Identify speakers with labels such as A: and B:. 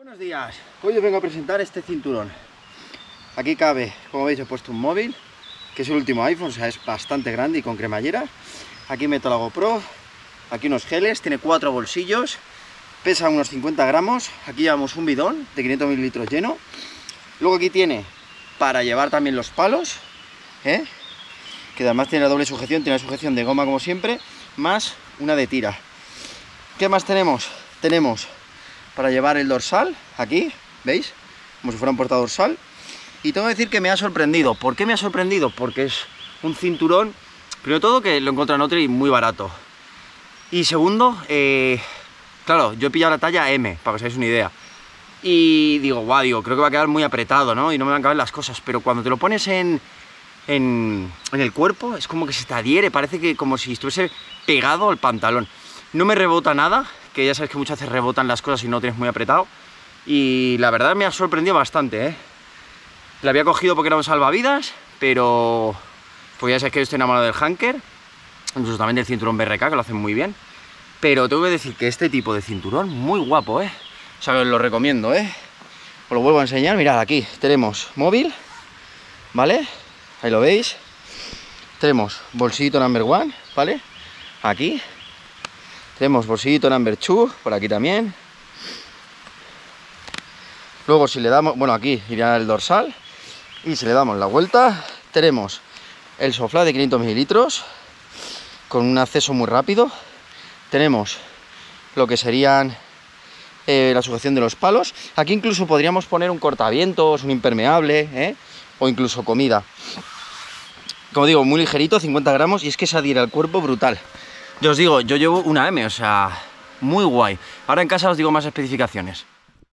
A: Buenos días, hoy os vengo a presentar este cinturón. Aquí cabe, como veis, he puesto un móvil, que es el último iPhone, o sea, es bastante grande y con cremallera. Aquí meto la GoPro, aquí unos geles, tiene 4 bolsillos, pesa unos 50 gramos, aquí llevamos un bidón de 500 mililitros lleno. Luego aquí tiene para llevar también los palos, que además tiene la doble sujeción, tiene la sujeción de goma como siempre, más una de tira. ¿Qué más tenemos? Tenemos para llevar el dorsal, aquí, ¿veis? Como si fuera un portadorsal. Y tengo que decir que me ha sorprendido. ¿Por qué me ha sorprendido? Porque es un cinturón, primero de todo, que lo encontré en Otri muy barato. Y segundo, claro, yo he pillado la talla M, para que os hagáis una idea. Y digo, guau, creo que va a quedar muy apretado, ¿no? Y no me van a caber las cosas. Pero cuando te lo pones en el cuerpo, es como que se te adhiere, parece que como si estuviese pegado al pantalón. No me rebota nada, que ya sabes que muchas veces rebotan las cosas y no lo tienes muy apretado. Y la verdad me ha sorprendido bastante, La había cogido porque era un salvavidas, pero pues ya sabes que yo estoy enamorado del Hanker, incluso también del cinturón BRK, que lo hacen muy bien. Pero tengo que decir que este tipo de cinturón, muy guapo, O sea, que os lo recomiendo, Os lo vuelvo a enseñar, mirad, aquí tenemos móvil, ¿vale? Ahí lo veis. Tenemos bolsillito number 1, ¿vale? Aquí. Tenemos bolsillito number 2, por aquí también. Luego si le damos, bueno, aquí iría el dorsal. Y si le damos la vuelta, tenemos el sofá de 500 mililitros, con un acceso muy rápido. Tenemos lo que serían la sujeción de los palos. Aquí incluso podríamos poner un cortavientos, un impermeable, o incluso comida. Como digo, muy ligerito, 50 gramos, y es que se adhiere al cuerpo brutal. Yo os digo, yo llevo una M, o sea, muy guay. Ahora en casa os digo más especificaciones.